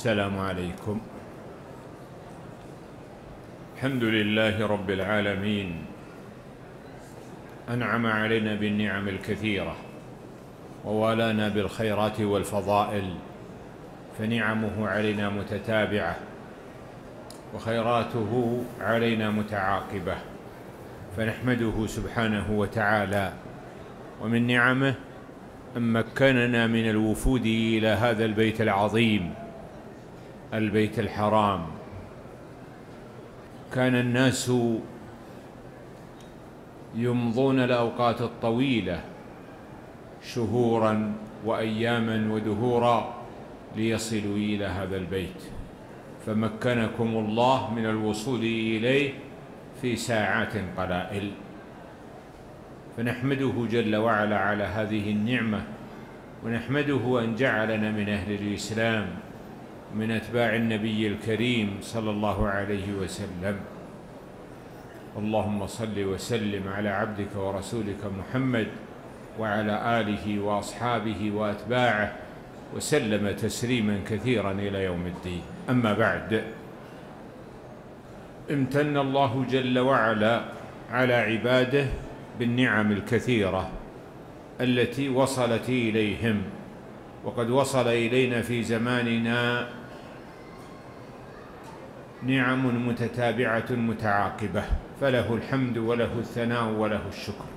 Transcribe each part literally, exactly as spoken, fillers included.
السلام عليكم. الحمد لله رب العالمين، أنعم علينا بالنعم الكثيرة ووالانا بالخيرات والفضائل، فنعمه علينا متتابعة وخيراته علينا متعاقبة، فنحمده سبحانه وتعالى. ومن نعمه أن مكننا من الوفود إلى هذا البيت العظيم، البيت الحرام. كان الناس يمضون الأوقات الطويلة شهوراً وأياماً ودهوراً ليصلوا إلى هذا البيت، فمكنكم الله من الوصول إليه في ساعات قلائل، فنحمده جل وعلا على هذه النعمة، ونحمده أن جعلنا من أهل الإسلام من أتباع النبي الكريم صلى الله عليه وسلم. اللهم صل وسلم على عبدك ورسولك محمد وعلى آله وأصحابه وأتباعه وسلم تسليما كثيرا إلى يوم الدين. أما بعد، امتن الله جل وعلا على عباده بالنعم الكثيرة التي وصلت إليهم، وقد وصل إلينا في زماننا نعم متتابعة متعاقبة، فله الحمد وله الثناء وله الشكر.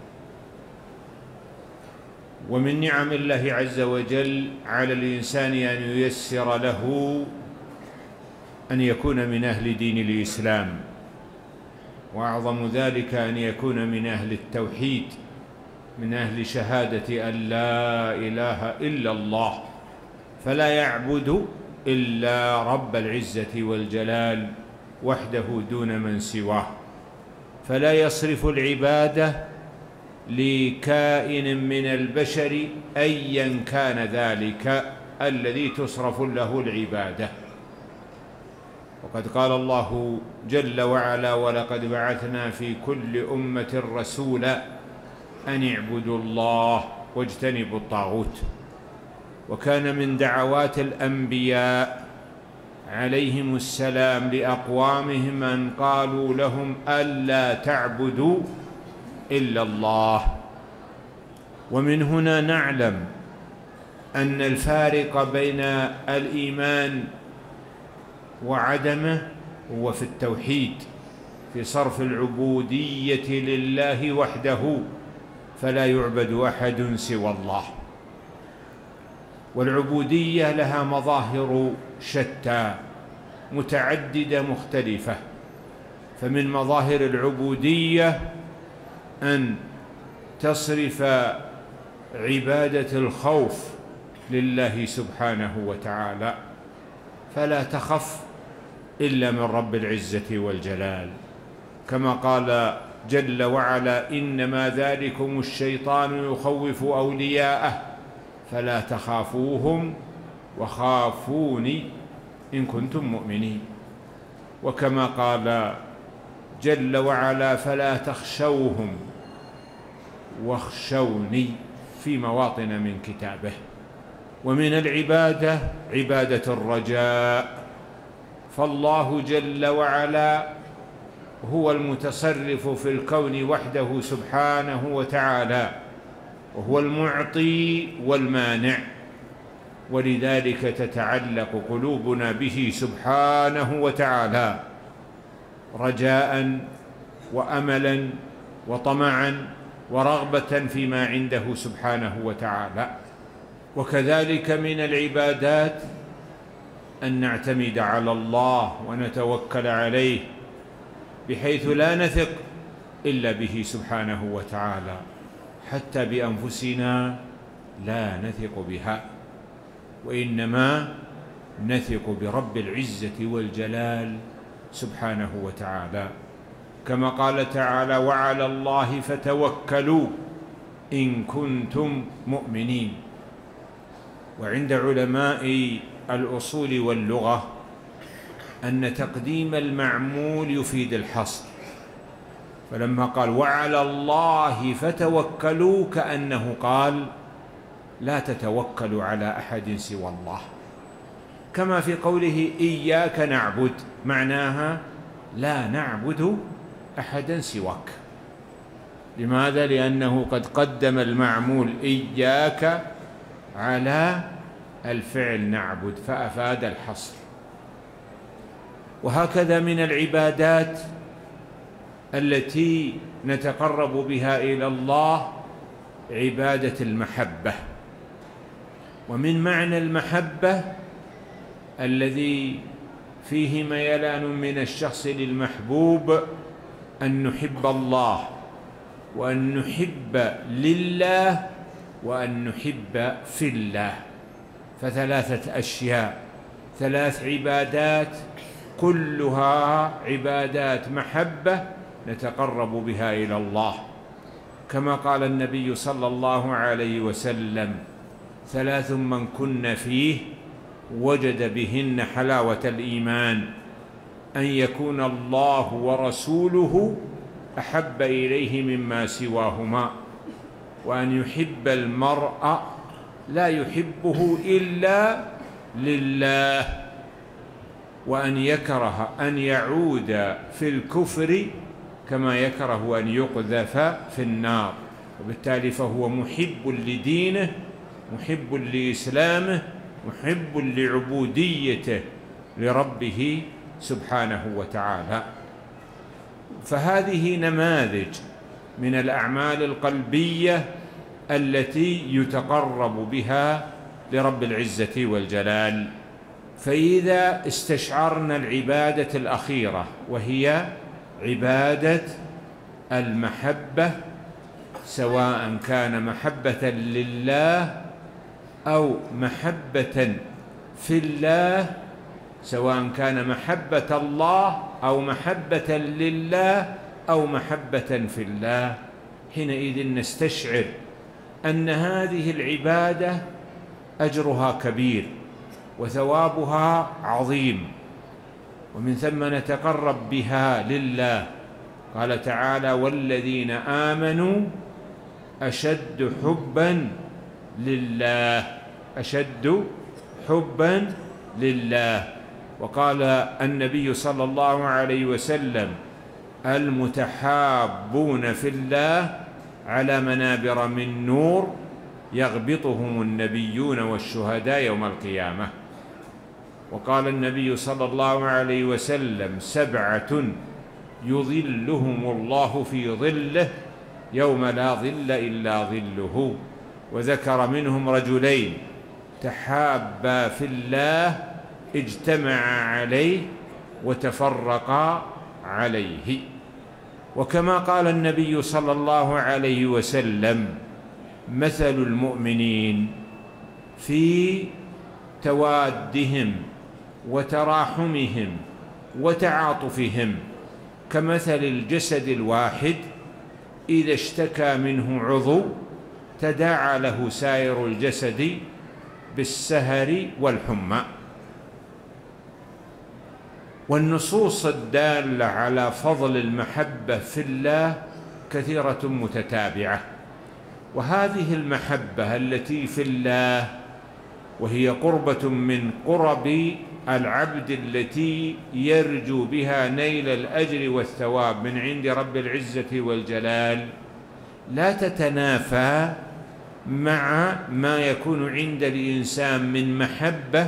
ومن نعم الله عز وجل على الإنسان أن ييسر له أن يكون من أهل دين الإسلام، وأعظم ذلك أن يكون من أهل التوحيد، من أهل شهادة أن لا إله إلا الله، فلا يعبد إلا رب العزة والجلال وحده دون من سواه، فلا يصرف العبادة لكائن من البشر أيا كان ذلك الذي تصرف له العبادة. وقد قال الله جل وعلا: ولقد بعثنا في كل أمة رسولا أن اعبدوا الله واجتنبوا الطاغوت. وكان من دعوات الأنبياء عليهم السلام لأقوامهم أن قالوا لهم ألا تعبدوا إلا الله. ومن هنا نعلم أن الفارق بين الإيمان وعدمه هو في التوحيد، في صرف العبودية لله وحده، فلا يعبد أحد سوى الله. والعبودية لها مظاهر شتى متعددة مختلفة، فمن مظاهر العبودية أن تصرف عبادة الخوف لله سبحانه وتعالى، فلا تخف إلا من رب العزة والجلال، كما قال جل وعلا: إنما ذلكم الشيطان يخوف أولياءه فلا تخافوهم وخافوني إن كنتم مؤمنين. وكما قال جل وعلا: فلا تخشوهم واخشوني، في مواطن من كتابه. ومن العبادة عبادة الرجاء، فالله جل وعلا هو المتصرف في الكون وحده سبحانه وتعالى، وهو المعطي والمانع، ولذلك تتعلق قلوبنا به سبحانه وتعالى رجاء وأملا وطمعا ورغبة فيما عنده سبحانه وتعالى. وكذلك من العبادات أن نعتمد على الله ونتوكل عليه، بحيث لا نثق إلا به سبحانه وتعالى، حتى بأنفسنا لا نثق بها، وإنما نثق برب العزة والجلال سبحانه وتعالى، كما قال تعالى: وعلى الله فتوكلوا إن كنتم مؤمنين. وعند علماء الأصول واللغة أن تقديم المعمول يفيد الحصر، فلما قال وعلى الله فتوكلوا كأنه قال لا تتوكلوا على أحد سوى الله، كما في قوله إياك نعبد، معناها لا نعبد أحدا سواك. لماذا؟ لأنه قد قدم المعمول إياك على الفعل نعبد، فأفاد الحصر. وهكذا من العبادات التي نتقرب بها إلى الله عبادة المحبة. ومن معنى المحبة الذي فيه ميلان من الشخص للمحبوب أن نحب الله، وأن نحب لله، وأن نحب في الله. فثلاثة أشياء، ثلاث عبادات كلها عبادات محبة نتقرب بها إلى الله، كما قال النبي صلى الله عليه وسلم: ثلاث من كن فيه وجد بهن حلاوة الإيمان: أن يكون الله ورسوله أحب إليه مما سواهما، وأن يحب المرء لا يحبه إلا لله، وأن يكره أن يعود في الكفر كما يكره أن يقذف في النار. وبالتالي فهو محب لدينه، محب لإسلامه، محب لعبوديته لربه سبحانه وتعالى. فهذه نماذج من الأعمال القلبية التي يتقرب بها لرب العزة والجلال. فإذا استشعرنا العبادة الأخيرة وهي عبادة المحبة، سواء كان محبة لله أو محبة في الله، سواء كان محبة الله أو محبة لله أو محبة في الله، حينئذ نستشعر أن هذه العبادة أجرها كبير وثوابها عظيم، ومن ثم نتقرب بها لله. قال تعالى: والذين آمنوا أشد حبا لله، أشد حبا لله. وقال النبي صلى الله عليه وسلم: المتحابون في الله على منابر من نور يغبطهم النبيون والشهداء يوم القيامة. وقال النبي صلى الله عليه وسلم: سبعة يظلهم الله في ظله يوم لا ظل إلا ظله. وذكر منهم رجلين تحابا في الله اجتمعا عليه وتفرقا عليه. وكما قال النبي صلى الله عليه وسلم: مثل المؤمنين في توادهم وتراحمهم وتعاطفهم كمثل الجسد الواحد إذا اشتكى منه عضو تداعى له سائر الجسد بالسهر والحمى. والنصوص الدالة على فضل المحبة في الله كثيرة متتابعة. وهذه المحبة التي في الله وهي قربة من قرب العبد التي يرجو بها نيل الأجر والثواب من عند رب العزة والجلال، لا تتنافى مع ما يكون عند الإنسان من محبة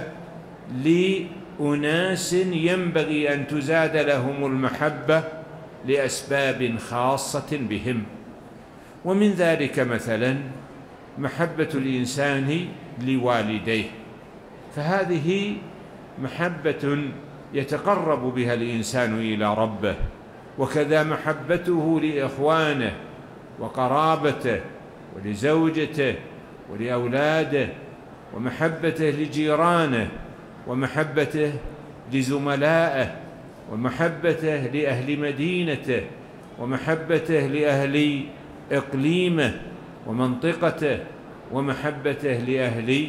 لأناس ينبغي أن تزاد لهم المحبة لأسباب خاصة بهم. ومن ذلك مثلا محبة الإنسان لوالديه، فهذه محبة يتقرب بها الإنسان إلى ربه. وكذا محبته لإخوانه وقرابته ولزوجته ولأولاده، ومحبته لجيرانه، ومحبته لزملائه، ومحبته لأهل مدينته، ومحبته لأهل إقليمه ومنطقته، ومحبته لأهل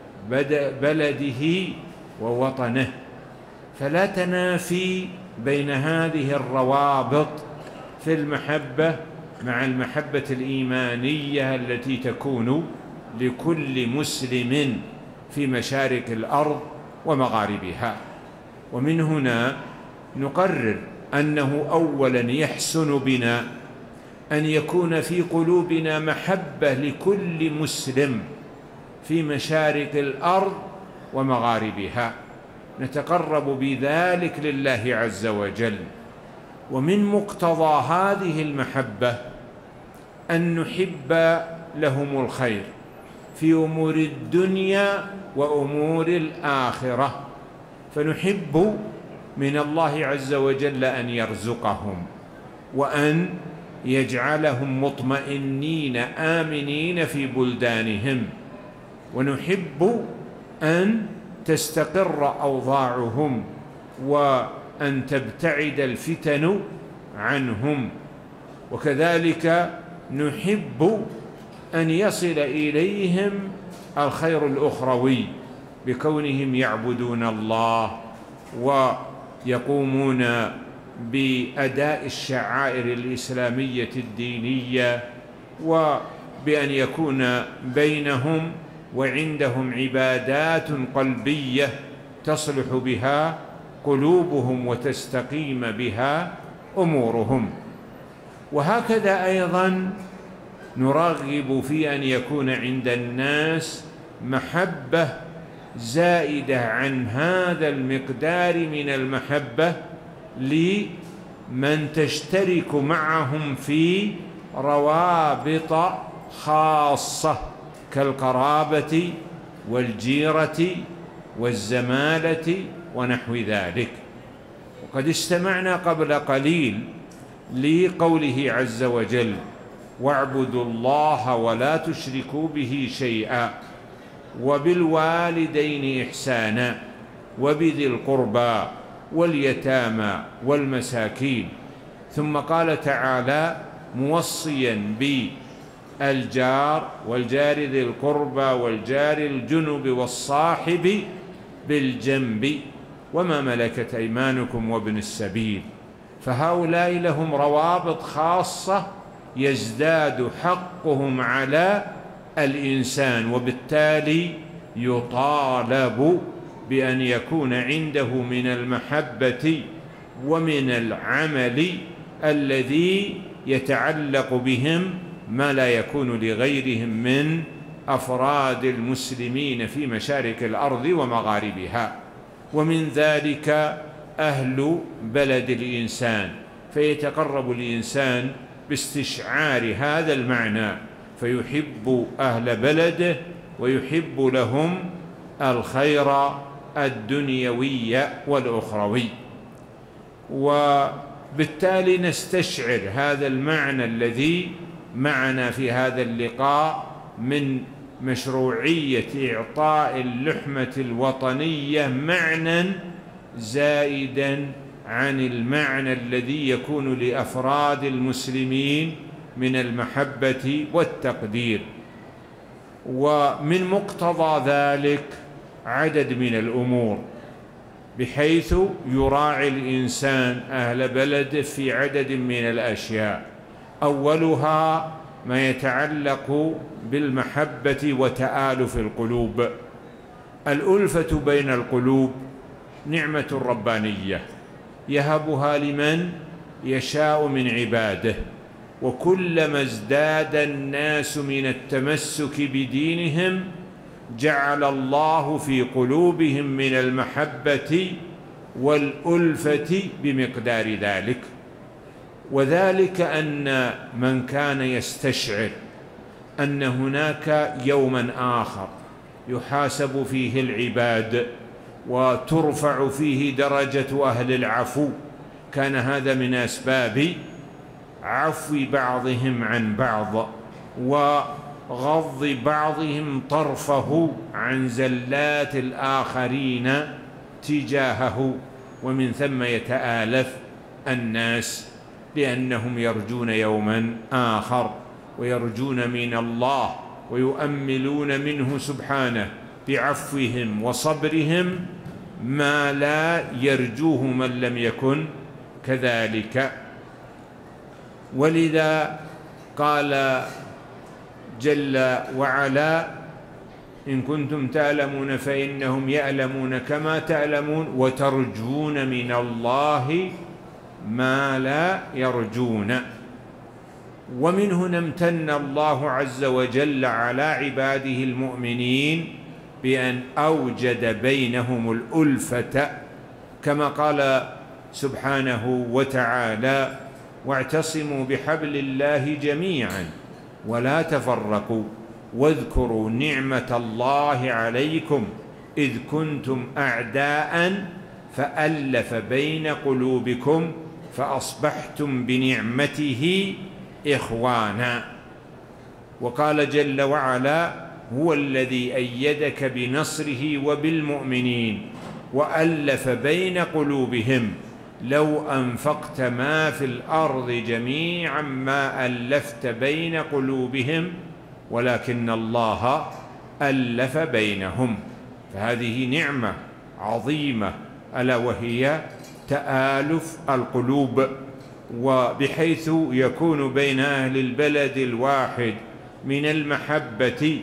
بلده ووطنه. فلا تنافي بين هذه الروابط في المحبة مع المحبة الإيمانية التي تكون لكل مسلم في مشارق الأرض ومغاربها. ومن هنا نقرر أنه أولا يحسن بنا أن يكون في قلوبنا محبة لكل مسلم في مشارق الأرض ومغاربها، نتقرب بذلك لله عز وجل. ومن مقتضى هذه المحبة أن نحب لهم الخير في أمور الدنيا وأمور الآخرة، فنحب من الله عز وجل أن يرزقهم وأن يجعلهم مطمئنين آمنين في بلدانهم، ونحب أن تستقر أوضاعهم وأن تبتعد الفتن عنهم. وكذلك نحب أن يصل إليهم الخير الأخروي بكونهم يعبدون الله ويقومون بأداء الشعائر الإسلامية الدينية، وبأن يكون بينهم وعندهم عبادات قلبية تصلح بها قلوبهم وتستقيم بها أمورهم. وهكذا أيضا نرغب في أن يكون عند الناس محبة زائدة عن هذا المقدار من المحبة لمن تشترك معهم في روابط خاصة كالقرابة والجيرة والزمالة ونحو ذلك. وقد استمعنا قبل قليل لقوله عز وجل: واعبدوا الله ولا تشركوا به شيئا وبالوالدين إحسانا وبذي القربى واليتامى والمساكين. ثم قال تعالى موصيا بالجار والجار ذي القربى والجار الجنب والصاحب بالجنب وما ملكت أيمانكم وابن السبيل، فهؤلاء لهم روابط خاصة يزداد حقهم على الإنسان، وبالتالي يطالب بأن يكون عنده من المحبة ومن العمل الذي يتعلق بهم ما لا يكون لغيرهم من أفراد المسلمين في مشارق الأرض ومغاربها. ومن ذلك أهل بلد الإنسان، فيتقرب الإنسان باستشعار هذا المعنى فيحب أهل بلده ويحب لهم الخير الدنيوي والأخروي. وبالتالي نستشعر هذا المعنى الذي معنا في هذا اللقاء من مشروعية إعطاء اللحمة الوطنية معنى زائدا عن المعنى الذي يكون لأفراد المسلمين من المحبة والتقدير. ومن مقتضى ذلك عدد من الأمور، بحيث يراعي الإنسان أهل بلده في عدد من الأشياء. أولها ما يتعلق بالمحبة وتآلف القلوب. الألفة بين القلوب نعمة ربانية يهبها لمن يشاء من عباده، وكلما ازداد الناس من التمسك بدينهم جعل الله في قلوبهم من المحبة والألفة بمقدار ذلك. وذلك أن من كان يستشعر أن هناك يوما آخر يحاسب فيه العباد وترفع فيه درجة أهل العفو، كان هذا من أسباب عفو بعضهم عن بعض وغض بعضهم طرفه عن زلات الآخرين تجاهه، ومن ثم يتآلف الناس لأنهم يرجون يوما آخر ويرجون من الله ويؤملون منه سبحانه بعفوهم وصبرهم ما لا يرجوه من لم يكن كذلك. ولذا قال جل وعلا: إن كنتم تعلمون فإنهم يعلمون كما تعلمون وترجون من الله ما لا يرجون. ومن هنا امتن الله عز وجل على عباده المؤمنين بأن أوجد بينهم الألفة، كما قال سبحانه وتعالى: واعتصموا بحبل الله جميعا ولا تفرقوا واذكروا نعمة الله عليكم إذ كنتم أعداء فألف بين قلوبكم فأصبحتم بنعمته إخوانا. وقال جل وعلا: هو الذي أيدك بنصره وبالمؤمنين وألف بين قلوبهم لو أنفقت ما في الأرض جميعا ما ألفت بين قلوبهم ولكن الله ألف بينهم. فهذه نعمة عظيمة ألا وهي تآلف القلوب، وبحيث يكون بين أهل البلد الواحد من المحبة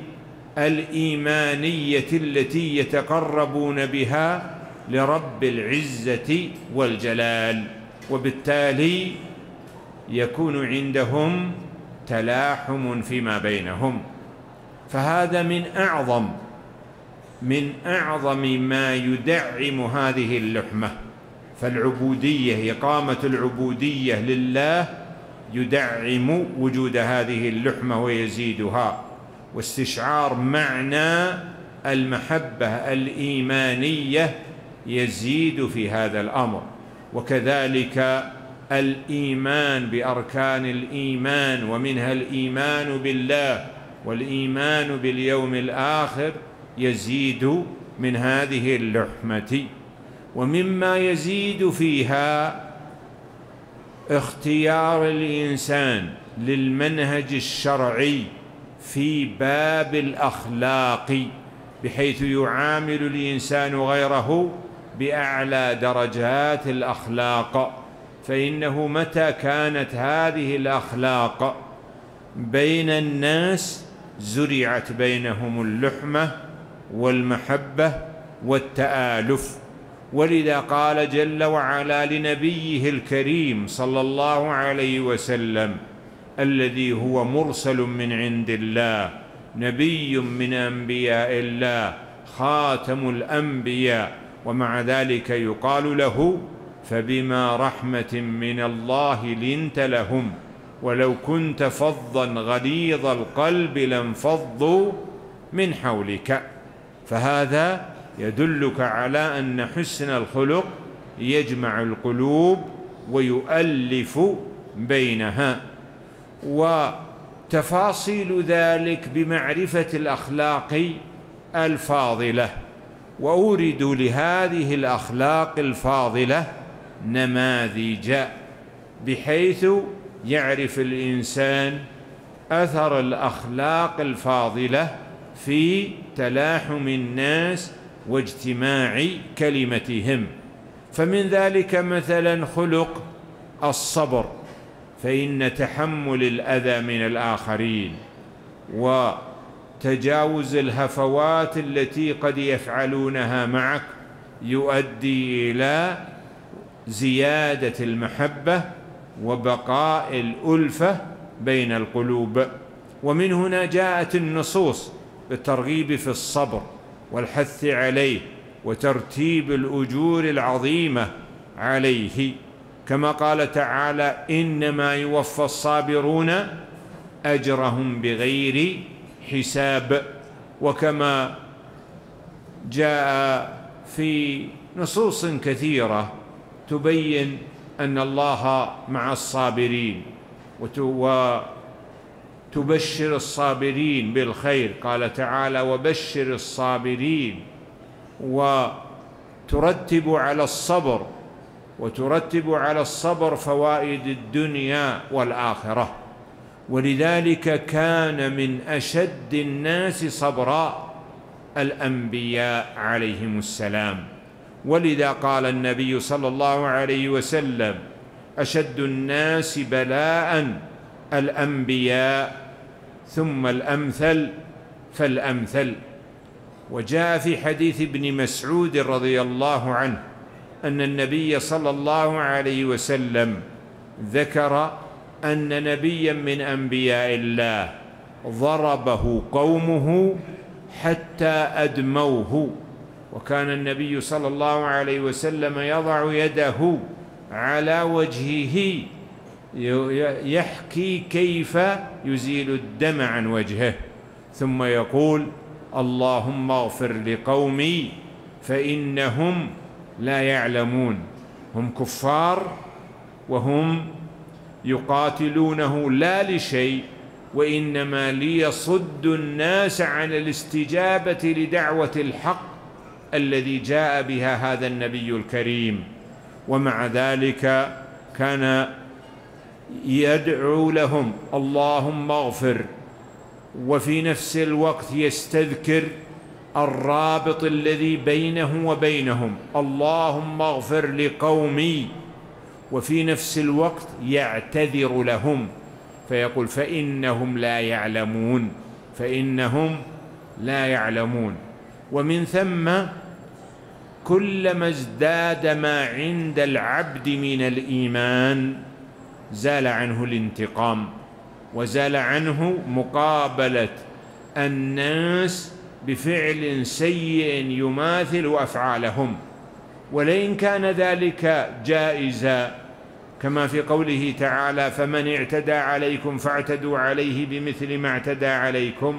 الإيمانية التي يتقربون بها لرب العزة والجلال، وبالتالي يكون عندهم تلاحم فيما بينهم. فهذا من أعظم من أعظم ما يدعم هذه اللحمة. فالعبودية، إقامة العبودية لله يدعم وجود هذه اللحمة ويزيدها، واستشعار معنى المحبة الإيمانية يزيد في هذا الأمر. وكذلك الإيمان بأركان الإيمان، ومنها الإيمان بالله والإيمان باليوم الآخر، يزيد من هذه اللحمة. ومما يزيد فيها اختيار الإنسان للمنهج الشرعي في باب الأخلاق، بحيث يعامل الإنسان غيره بأعلى درجات الأخلاق. فإنه متى كانت هذه الأخلاق بين الناس زرعت بينهم اللحمة والمحبة والتآلف. ولذا قال جل وعلا لنبيه الكريم صلى الله عليه وسلم الذي هو مرسل من عند الله، نبي من أنبياء الله، خاتم الأنبياء، ومع ذلك يقال له: فبما رحمة من الله لنت لهم ولو كنت فظا غليظ القلب لانفضوا من حولك. فهذا يدلك على أن حسن الخلق يجمع القلوب ويؤلف بينها. وتفاصيل ذلك بمعرفة الأخلاق الفاضلة. وأورد لهذه الأخلاق الفاضلة نماذج، بحيث يعرف الإنسان أثر الأخلاق الفاضلة في تلاحم الناس واجتماع كلمتهم. فمن ذلك مثلا خلق الصبر، فإن تحمل الأذى من الآخرين وتجاوز الهفوات التي قد يفعلونها معك يؤدي إلى زيادة المحبة وبقاء الألفة بين القلوب. ومن هنا جاءت النصوص بالترغيب في الصبر والحث عليه وترتيب الأجور العظيمة عليه، كما قال تعالى: إنما يوفى الصابرون أجرهم بغير حساب. وكما جاء في نصوص كثيرة تبين أن الله مع الصابرين وتبشر الصابرين بالخير، قال تعالى: وبشر الصابرين، وترتب على الصبر وترتب على الصبر فوائد الدنيا والآخرة. ولذلك كان من أشد الناس صبرا الأنبياء عليهم السلام. ولذا قال النبي صلى الله عليه وسلم: أشد الناس بلاء الأنبياء ثم الأمثل فالأمثل. وجاء في حديث ابن مسعود رضي الله عنه أن النبي صلى الله عليه وسلم ذكر أن نبيا من أنبياء الله ضربه قومه حتى أدموه، وكان النبي صلى الله عليه وسلم يضع يده على وجهه يحكي كيف يزيل الدم عن وجهه، ثم يقول: اللهم اغفر لقومي فإنهم لا يعلمون. هم كفار وهم يقاتلونه لا لشيء، وإنما ليصدوا الناس عن الاستجابة لدعوة الحق الذي جاء بها هذا النبي الكريم. ومع ذلك كان يدعو لهم: اللهم اغفر، وفي نفس الوقت يستذكر الرابط الذي بينه وبينهم: اللهم اغفر لقومي، وفي نفس الوقت يعتذر لهم فيقول: فإنهم لا يعلمون، فإنهم لا يعلمون. ومن ثم كلما ازداد ما عند العبد من الإيمان زال عنه الانتقام، وزال عنه مقابلة الناس بفعل سيء يماثل أفعالهم، ولئن كان ذلك جائزا كما في قوله تعالى: فمن اعتدى عليكم فاعتدوا عليه بمثل ما اعتدى عليكم،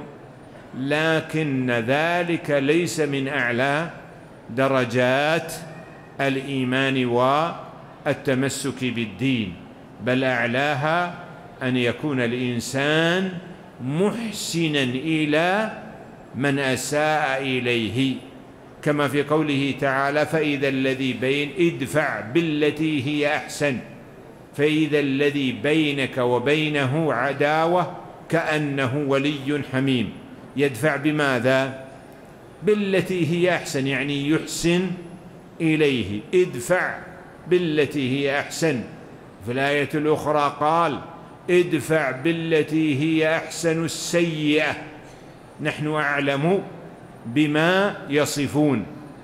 لكن ذلك ليس من أعلى درجات الإيمان والتمسك بالدين، بل أعلاها أن يكون الإنسان محسنا إلى من أساء إليه، كما في قوله تعالى: فإذا الذي بين ادفع بالتي هي أحسن، فإذا الذي بينك وبينه عداوة كأنه ولي حميم. يدفع بماذا؟ بالتي هي أحسن، يعني يحسن إليه. ادفع بالتي هي أحسن. في الآية الأخرى قال: ادفع بالتي هي أحسن السيئة، نحن أعلم بما يصفون.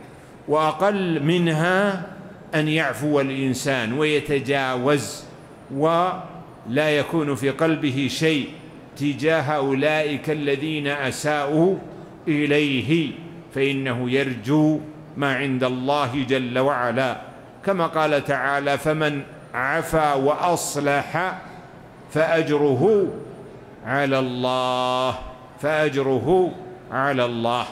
وأقل منها أن يعفو الإنسان ويتجاوز ولا يكون في قلبه شيء تجاه أولئك الذين أساءوا إليه، فإنه يرجو ما عند الله جل وعلا، كما قال تعالى: فمن عفا وأصلح فأجره على الله، فأجره على الله.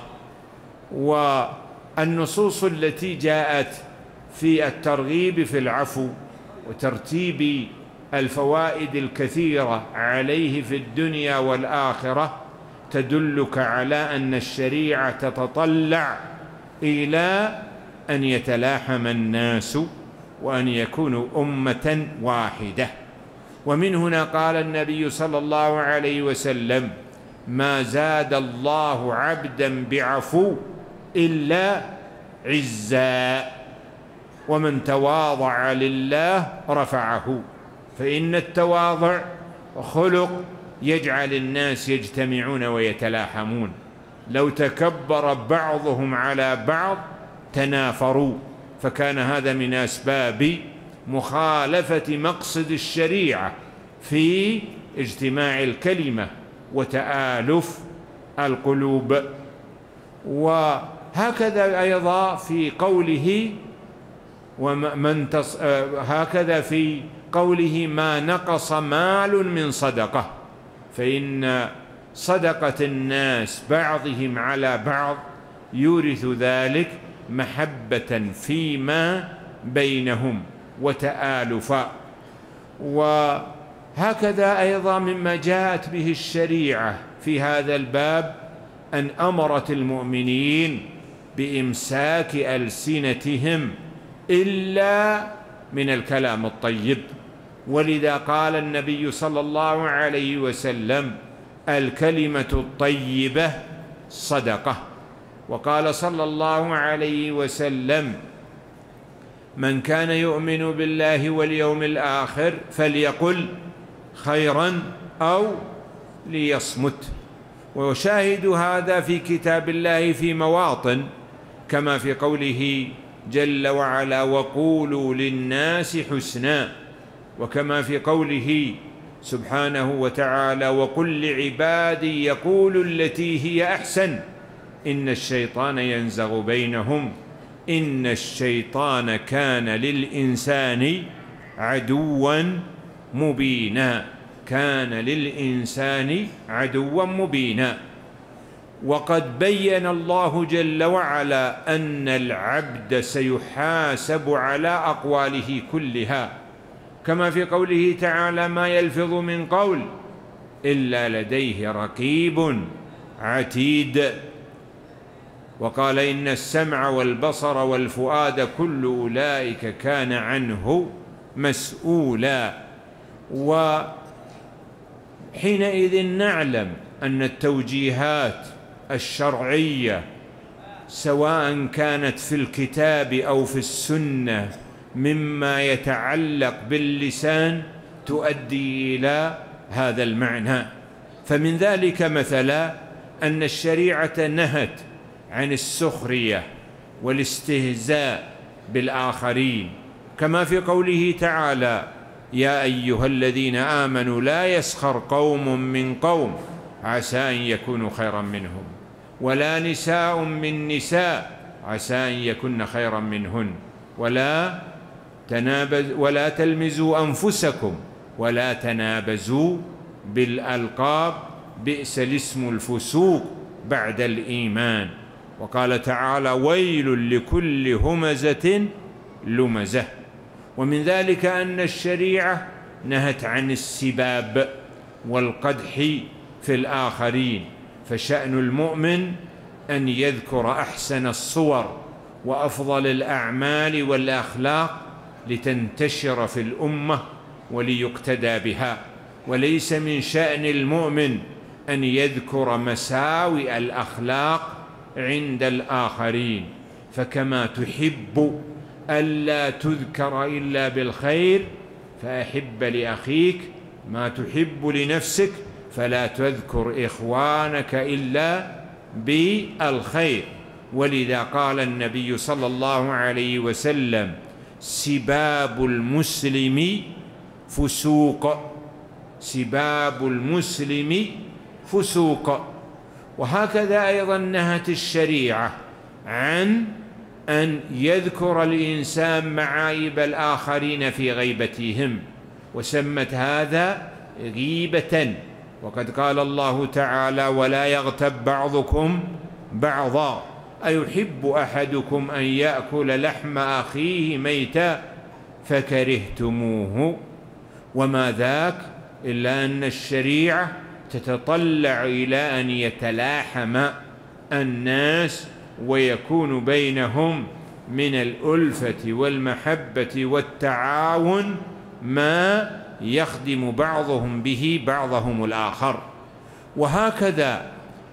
والنصوص التي جاءت في الترغيب في العفو وترتيب الفوائد الكثيرة عليه في الدنيا والآخرة تدلك على أن الشريعة تتطلع إلى أن يتلاحم الناس وأن يكونوا أمة واحدة. ومن هنا قال النبي صلى الله عليه وسلم: ما زاد الله عبدا بعفو إلا عزا، ومن تواضع لله رفعه. فإن التواضع خلق يجعل الناس يجتمعون ويتلاحمون. لو تكبر بعضهم على بعض تنافروا، فكان هذا من أسباب مخالفة مقصد الشريعة في اجتماع الكلمة وتآلف القلوب. وهكذا أيضا في قوله ومن تص... هكذا في قوله: ما نقص مال من صدقة، فإن صدقة الناس بعضهم على بعض يورث ذلك محبة فيما بينهم وتآلفا. وهكذا أيضا مما جاءت به الشريعة في هذا الباب أن أمرت المؤمنين بإمساك ألسنتهم إلا من الكلام الطيب، ولذا قال النبي صلى الله عليه وسلم: الكلمة الطيبة صدقة. وقال صلى الله عليه وسلم: من كان يؤمن بالله واليوم الآخر فليقل خيرا أو ليصمت. وشاهد هذا في كتاب الله في مواطن، كما في قوله جل وعلا وقولوا للناس حسنا، وكما في قوله سبحانه وتعالى وقل لعبادي يقولوا التي هي أحسن إن الشيطان ينزغ بينهم إن الشيطان كان للإنسان عدوا مبينا كان للإنسان عدوا مبينا. وقد بين الله جل وعلا أن العبد سيحاسب على أقواله كلها، كما في قوله تعالى ما يلفظ من قول إلا لديه رقيب عتيد. وقال إن السمع والبصر والفؤاد كل أولئك كان عنه مسؤولا. وحينئذ نعلم أن التوجيهات الشرعية سواء كانت في الكتاب أو في السنة مما يتعلق باللسان تؤدي إلى هذا المعنى. فمن ذلك مثلا أن الشريعة نهت عن السخرية والاستهزاء بالآخرين، كما في قوله تعالى يا أيها الذين آمنوا لا يسخر قوم من قوم عسى أن يكونوا خيرا منهم ولا نساء من نساء عسى أن يكن خيرا منهن ولا تنابز ولا تلمزوا أنفسكم ولا تنابزوا بالألقاب بئس الاسم الفسوق بعد الإيمان. وقال تعالى ويل لكل همزة لمزة. ومن ذلك أن الشريعة نهت عن السباب والقدح في الآخرين، فشأن المؤمن أن يذكر أحسن الصور وأفضل الأعمال والأخلاق لتنتشر في الأمة وليقتدى بها، وليس من شأن المؤمن أن يذكر مساوئ الأخلاق عند الآخرين. فكما تحب ألا تذكر إلا بالخير فأحب لأخيك ما تحب لنفسك فلا تذكر إخوانك إلا بالخير. ولذا قال النبي صلى الله عليه وسلم سباب المسلم فسوق سباب المسلم فسوق. وهكذا أيضا نهت الشريعة عن أن يذكر الإنسان معايب الآخرين في غيبتهم، وسمت هذا غيبة. وقد قال الله تعالى ولا يغتب بعضكم بعضا أيحب أحدكم أن يأكل لحم أخيه ميتا فكرهتموه. وما ذاك إلا أن الشريعة تتطلع إلى أن يتلاحم الناس ويكون بينهم من الألفة والمحبة والتعاون ما يخدم بعضهم به بعضهم الآخر. وهكذا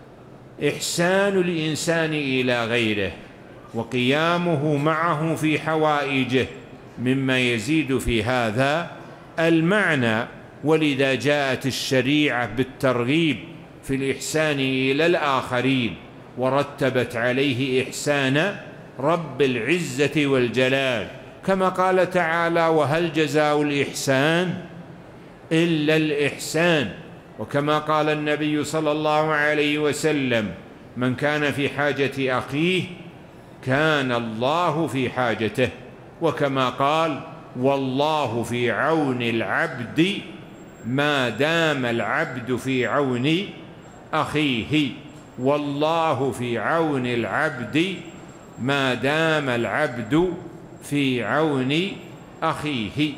إحسان الإنسان إلى غيره وقيامه معه في حوائجه مما يزيد في هذا المعنى. ولذا جاءت الشريعة بالترغيب في الإحسان إلى الآخرين، ورتبت عليه إحسان رب العزة والجلال، كما قال تعالى وهل جزاء الإحسان إلا الإحسان. وكما قال النبي صلى الله عليه وسلم من كان في حاجة أخيه كان الله في حاجته. وكما قال والله في عون العبد ما دام العبد في عون أخيه والله في عون العبد ما دام العبد في عون أخيه.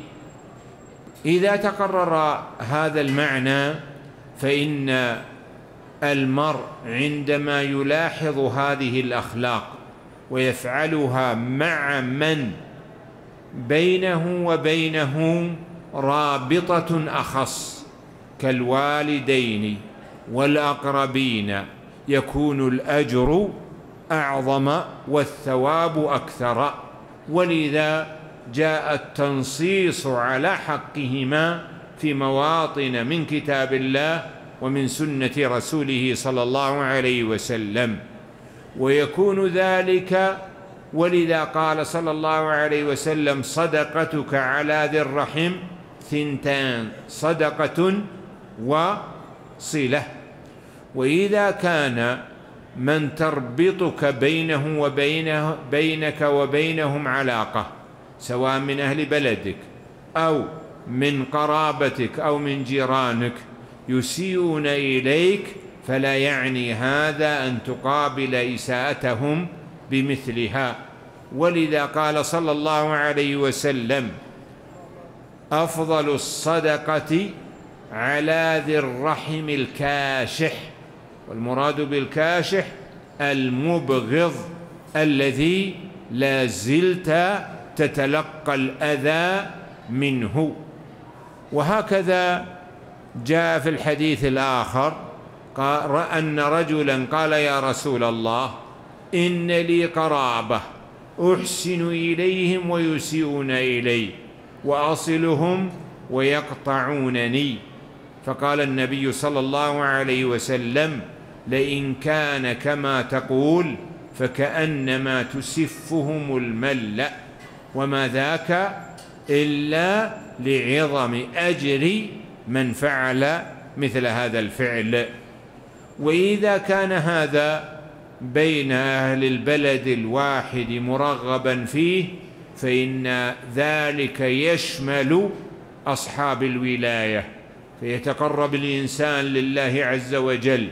إذا تقرر هذا المعنى فإن المرء عندما يلاحظ هذه الأخلاق ويفعلها مع من بينه وبينه رابطة أخص كالوالدين والأقربين يكون الأجر أعظم والثواب أكثر. ولذا جاء التنصيص على حقهما في مواطن من كتاب الله ومن سنة رسوله صلى الله عليه وسلم. ويكون ذلك، ولذا قال صلى الله عليه وسلم: صدقتك على ذي الرحم ثنتان، صدقة وصلة. وإذا كان من تربطك بينه وبينه بينك وبينهم علاقة، سواء من أهل بلدك أو من قرابتك أو من جيرانك، يسيئون إليك، فلا يعني هذا أن تقابل إساءتهم بمثلها. ولذا قال صلى الله عليه وسلم: أفضل الصدقة على ذي الرحم الكاشح. والمراد بالكاشح المبغض الذي لا زلت تتلقى الأذى منه. وهكذا جاء في الحديث الآخر أن رجلا قال: يا رسول الله، إن لي قرابة أحسن إليهم ويسيئون إلي، وأصلهم ويقطعونني. فقال النبي صلى الله عليه وسلم: لئن كان كما تقول فكأنما تسفهم المل، وما ذاك إلا لعظم أجر من فعل مثل هذا الفعل. وإذا كان هذا بين أهل البلد الواحد مرغبا فيه، فإن ذلك يشمل أصحاب الولاية، فيتقرب الإنسان لله عز وجل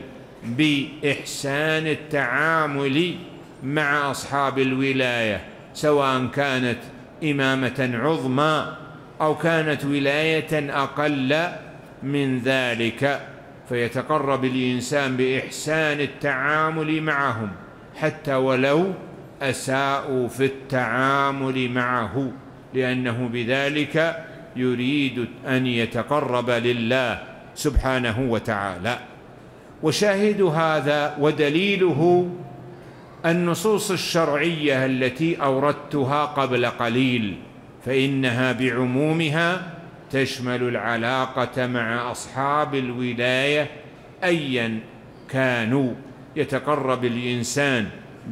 بإحسان التعامل مع أصحاب الولاية، سواء كانت إمامة عظمى أو كانت ولاية أقل من ذلك، فيتقرب الإنسان بإحسان التعامل معهم حتى ولو أساءوا في التعامل معه، لأنه بذلك يريد أن يتقرب لله سبحانه وتعالى. وشاهد هذا ودليله النصوص الشرعية التي أوردتها قبل قليل، فإنها بعمومها تشمل العلاقة مع أصحاب الولاية أيا كانوا. يتقرب الإنسان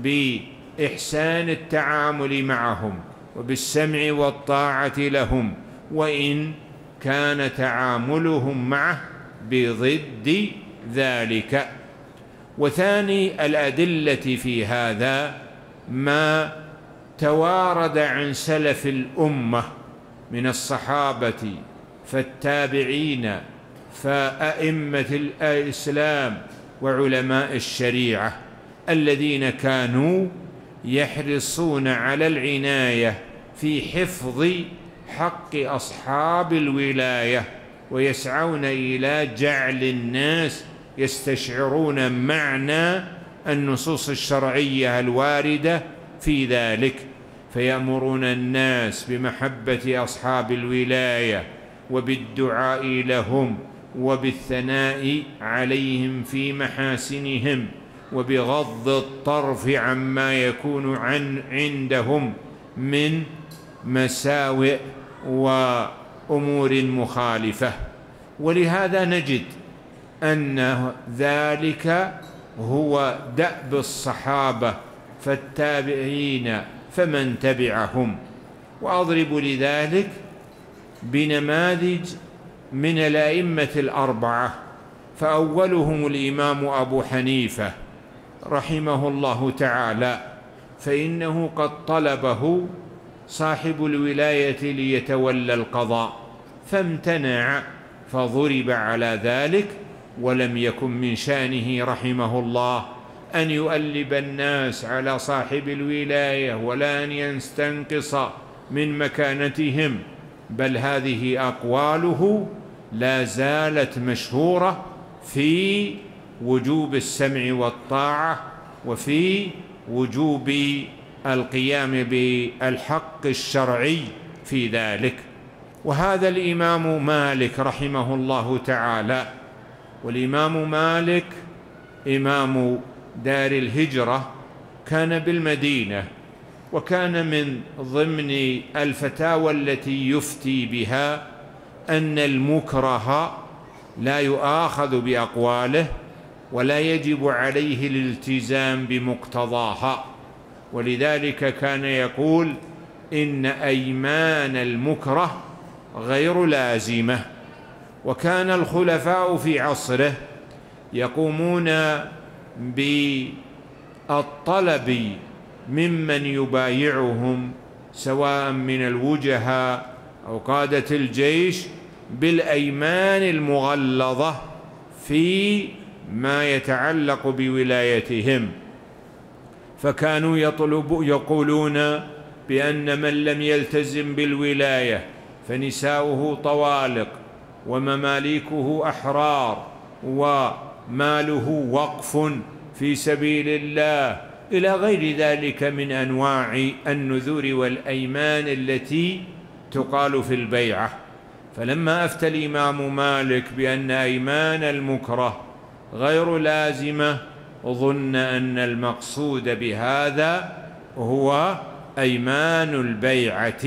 بإحسان التعامل معهم وبالسمع والطاعة لهم، وإن كان تعاملهم معه بضد ذلك. وثاني الأدلة في هذا ما توارد عن سلف الأمة من الصحابة فالتابعين فأئمة الإسلام وعلماء الشريعة، الذين كانوا يحرصون على العناية في حفظ حق أصحاب الولاية، ويسعون إلى جعل الناس يستشعرون معنى النصوص الشرعية الواردة في ذلك، فيأمرون الناس بمحبة أصحاب الولاية وبالدعاء لهم وبالثناء عليهم في محاسنهم، وبغض الطرف عما يكون عن عندهم من مساوئ وأمور مخالفة. ولهذا نجد أن ذلك هو دأب الصحابة فالتابعين فمن تبعهم. وأضرب لذلك بنماذج من الأئمة الأربعة، فأولهم الإمام أبو حنيفة رحمه الله تعالى، فإنه قد طلبه صاحب الولاية ليتولى القضاء فامتنع، فضرب على ذلك، ولم يكن من شأنه رحمه الله أن يؤلب الناس على صاحب الولاية ولا أن يستنقص من مكانتهم، بل هذه أقواله لا زالت مشهورة في وجوب السمع والطاعة وفي وجوب القيام بالحق الشرعي في ذلك. وهذا الإمام مالك رحمه الله تعالى، والإمام مالك إمام دار الهجرة كان بالمدينة، وكان من ضمن الفتاوى التي يفتي بها أن المكره لا يؤاخذ بأقواله ولا يجب عليه الالتزام بمقتضاها. ولذلك كان يقول إن أيمان المكره غير لازمة. وكان الخلفاء في عصره يقومون بالطلب ممن يبايعهم سواء من الوجهاء أو قادة الجيش بالأيمان المغلظة في ما يتعلق بولايتهم. فكانوا يطلبوا يقولون بأن من لم يلتزم بالولاية فنساؤه طوالق ومماليكه أحرار وماله وقف في سبيل الله إلى غير ذلك من أنواع النذور والأيمان التي تقال في البيعة. فلما أفتى الإمام مالك بأن أيمان المكره غير لازمة ظن أن المقصود بهذا هو أيمان البيعة،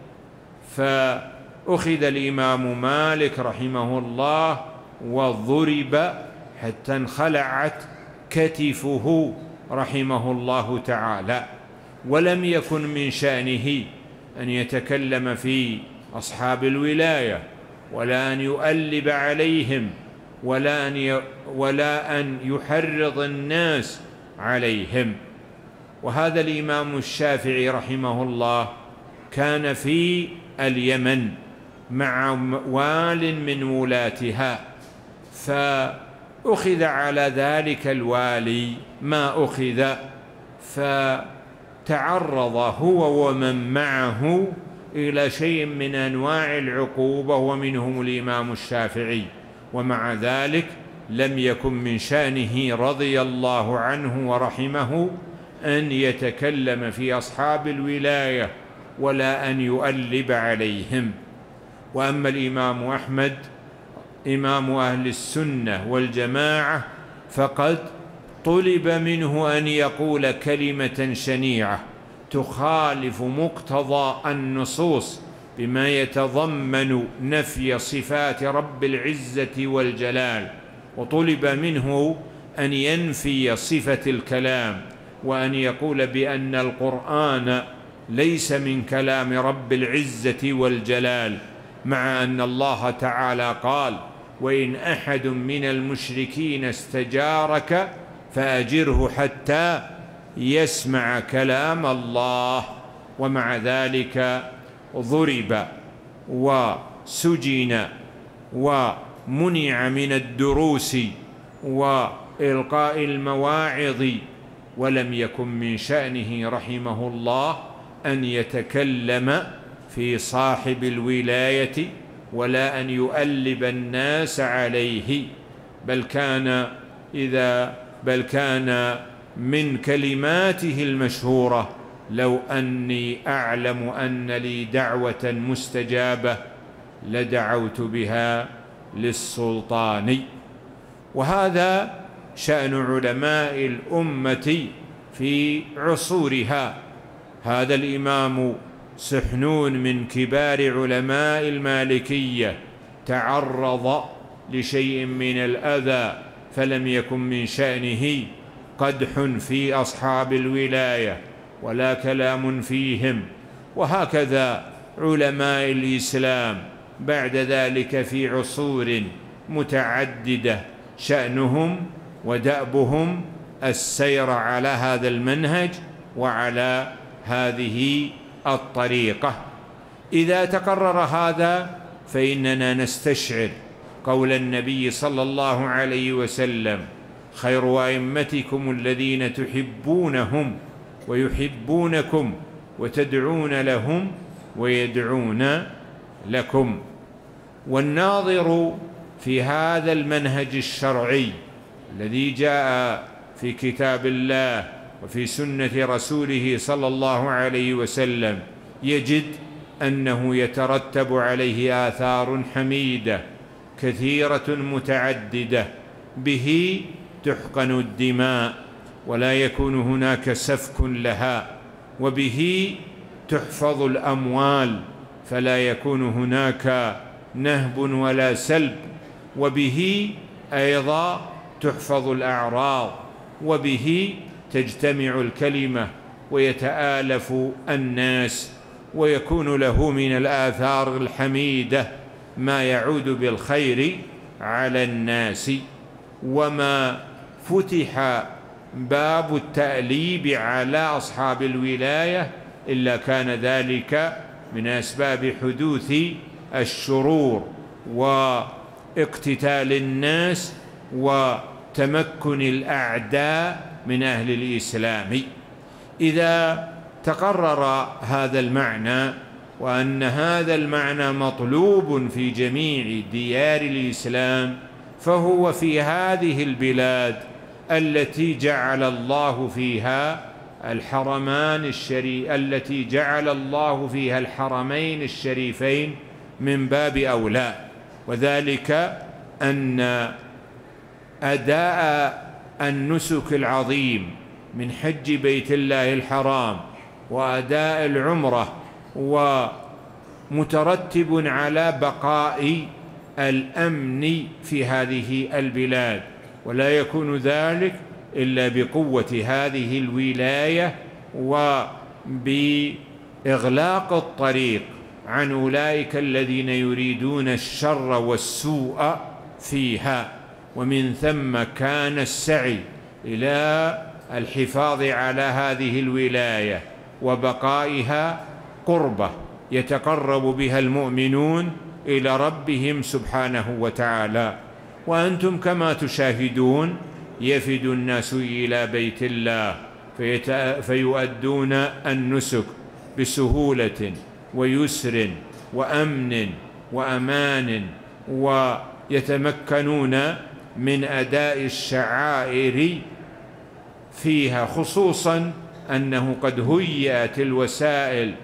فأخذ الإمام مالك رحمه الله وضرب حتى انخلعت كتفه رحمه الله تعالى. ولم يكن من شأنه أن يتكلم في أصحاب الولاية ولا أن يؤلب عليهم ولا أن ولا أن يحرض الناس عليهم. وهذا الإمام الشافعي رحمه الله كان في اليمن مع وال من ولاةها، فأخذ على ذلك الوالي ما أخذ، فتعرض هو ومن معه إلى شيء من أنواع العقوبة ومنهم الإمام الشافعي، ومع ذلك لم يكن من شأنه رضي الله عنه ورحمه أن يتكلم في أصحاب الولاية ولا أن يؤلب عليهم. وأما الإمام أحمد إمام أهل السنة والجماعة فقد طلب منه أن يقول كلمة شنيعة تخالف مقتضى النصوص بما يتضمن نفي صفات رب العزة والجلال، وطلب منه أن ينفي صفة الكلام وأن يقول بأن القرآن ليس من كلام رب العزة والجلال، مع أن الله تعالى قال: وإن أحد من المشركين استجارك فأجره حتى يسمع كلام الله. ومع ذلك ضرب وسجن ومنع من الدروس وإلقاء المواعظ، ولم يكن من شأنه رحمه الله أن يتكلم في صاحب الولاية ولا أن يؤلب الناس عليه، بل كان إذا بل كان من كلماته المشهورة: لو أني أعلم أن لي دعوة مستجابة لدعوت بها للسلطان. وهذا شأن علماء الأمة في عصورها. هذا الإمام سحنون من كبار علماء المالكية تعرض لشيء من الأذى فلم يكن من شأنه قدح في أصحاب الولاية ولا كلام فيهم. وهكذا علماء الإسلام بعد ذلك في عصور متعددة شأنهم ودأبهم السير على هذا المنهج وعلى هذه الطريقة. إذا تقرر هذا فإننا نستشعر قول النبي صلى الله عليه وسلم: خير أئمتكم الذين تحبونهم ويحبونكم وتدعون لهم ويدعون لكم. والناظر في هذا المنهج الشرعي الذي جاء في كتاب الله وفي سنة رسوله صلى الله عليه وسلم يجد أنه يترتب عليه آثار حميدة كثيرة متعددة، به تحقن الدماء ولا يكون هناك سفك لها، وبه تحفظ الأموال فلا يكون هناك نهب ولا سلب، وبه أيضا تحفظ الأعراض، وبه تجتمع الكلمة ويتآلف الناس، ويكون له من الآثار الحميدة ما يعود بالخير على الناس. وما فتح باب التأليب على أصحاب الولاية إلا كان ذلك من أسباب حدوث الشرور واقتتال الناس وتمكن الأعداء من أهل الإسلام. إذا تقرر هذا المعنى، وأن هذا المعنى مطلوب في جميع ديار الإسلام، فهو في هذه البلاد التي جعل الله فيها الحرمان الشريف التي جعل الله فيها الحرمين الشريفين من باب أولى، وذلك أن أداء النسك العظيم من حج بيت الله الحرام وأداء العمرة ومترتب على بقاء الأمن في هذه البلاد، ولا يكون ذلك إلا بقوة هذه الولاية وبإغلاق الطريق عن أولئك الذين يريدون الشر والسوء فيها. ومن ثم كان السعي إلى الحفاظ على هذه الولاية وبقائها قربة يتقرب بها المؤمنون إلى ربهم سبحانه وتعالى. وأنتم كما تشاهدون يفد الناس إلى بيت الله فيؤدون النسك بسهولة ويسر وأمن وأمان، ويتمكنون من أداء الشعائر فيها، خصوصا أنه قد هيأت الوسائل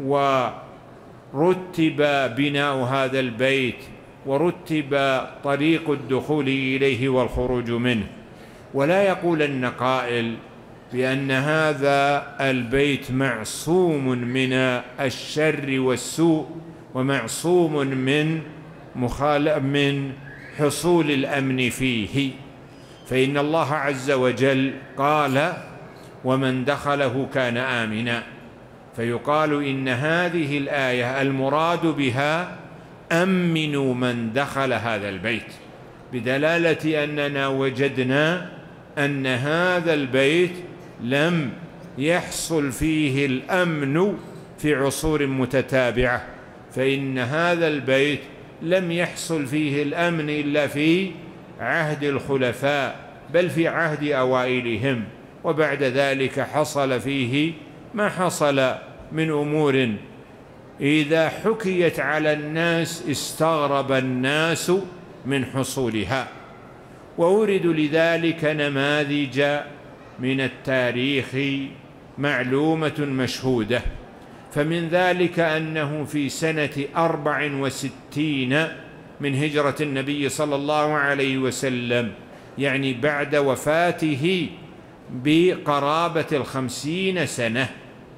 ورتب بناء هذا البيت ورتب طريق الدخول إليه والخروج منه. ولا يقولن قائل بأن هذا البيت معصوم من الشر والسوء ومعصوم من من حصول الأمن فيه، فإن الله عز وجل قال: ومن دخله كان آمنا. فيقال إن هذه الآية المراد بها أمنوا من دخل هذا البيت، بدلالة أننا وجدنا أن هذا البيت لم يحصل فيه الأمن في عصور متتابعة، فإن هذا البيت لم يحصل فيه الأمن إلا في عهد الخلفاء، بل في عهد أوائلهم، وبعد ذلك حصل فيه ما حصل من أمور إذا حكيت على الناس استغرب الناس من حصولها. وأورد لذلك نماذج من التاريخ معلومة مشهودة، فمن ذلك أنه في سنة أربع وستين من هجرة النبي صلى الله عليه وسلم، يعني بعد وفاته بقرابة الخمسين سنة،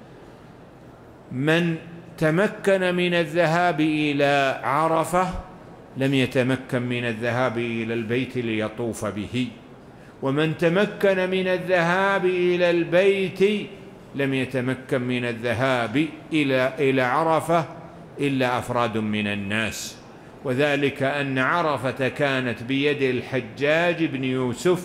من تمكن من الذهاب إلى عرفة لم يتمكن من الذهاب إلى البيت ليطوف به، ومن تمكن من الذهاب إلى البيت لم يتمكن من الذهاب إلى إلى عرفة إلا أفراد من الناس. وذلك أن عرفة كانت بيد الحجاج بن يوسف،